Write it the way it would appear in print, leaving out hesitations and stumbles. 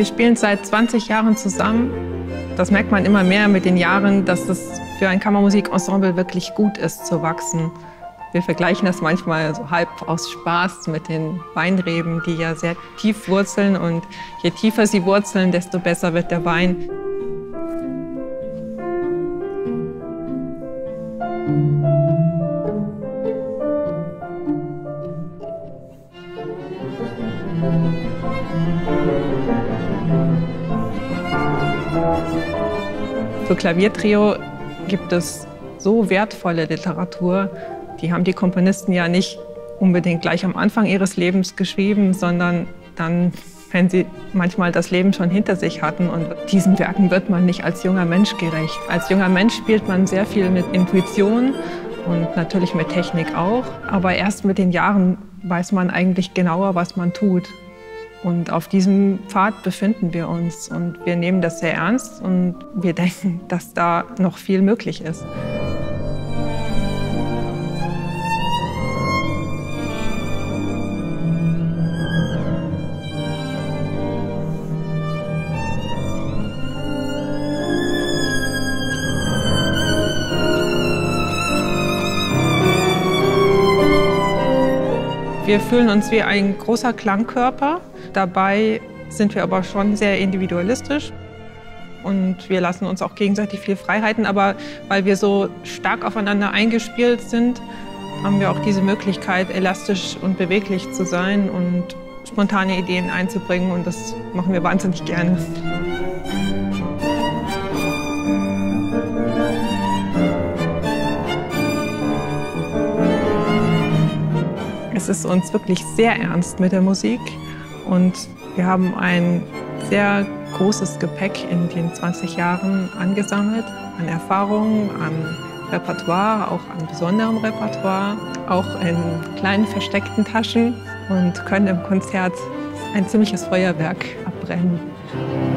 Wir spielen seit 20 Jahren zusammen. Das merkt man immer mehr mit den Jahren, dass es für ein Kammermusikensemble wirklich gut ist zu wachsen. Wir vergleichen das manchmal so halb aus Spaß mit den Weinreben, die ja sehr tief wurzeln. Und je tiefer sie wurzeln, desto besser wird der Wein. Für Klaviertrio gibt es so wertvolle Literatur. Die haben die Komponisten ja nicht unbedingt gleich am Anfang ihres Lebens geschrieben, sondern dann, wenn sie manchmal das Leben schon hinter sich hatten. Und diesen Werken wird man nicht als junger Mensch gerecht. Als junger Mensch spielt man sehr viel mit Intuition und natürlich mit Technik auch. Aber erst mit den Jahren weiß man eigentlich genauer, was man tut. Und auf diesem Pfad befinden wir uns. Und wir nehmen das sehr ernst und wir denken, dass da noch viel möglich ist. Wir fühlen uns wie ein großer Klangkörper. Dabei sind wir aber schon sehr individualistisch. Und wir lassen uns auch gegenseitig viel Freiheiten. Aber weil wir so stark aufeinander eingespielt sind, haben wir auch diese Möglichkeit, elastisch und beweglich zu sein und spontane Ideen einzubringen. Und das machen wir wahnsinnig gerne. Es ist uns wirklich sehr ernst mit der Musik und wir haben ein sehr großes Gepäck in den 20 Jahren angesammelt, an Erfahrungen, an Repertoire, auch an besonderem Repertoire, auch in kleinen versteckten Taschen und können im Konzert ein ziemliches Feuerwerk abbrennen.